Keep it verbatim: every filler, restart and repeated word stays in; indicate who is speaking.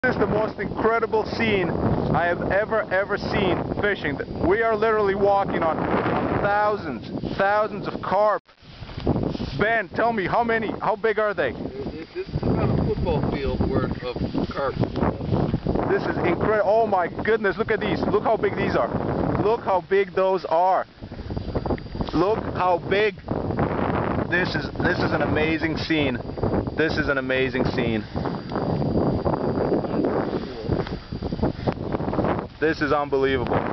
Speaker 1: This is the most incredible scene I have ever, ever seen fishing. We are literally walking on thousands, thousands of carp. Ben, tell me, how many, how big are they?
Speaker 2: This is about a football field worth of carp.
Speaker 1: This is incredible. Oh my goodness, look at these. Look how big these are. Look how big those are. Look how big. This is, this is an amazing scene. This is an amazing scene. This is unbelievable.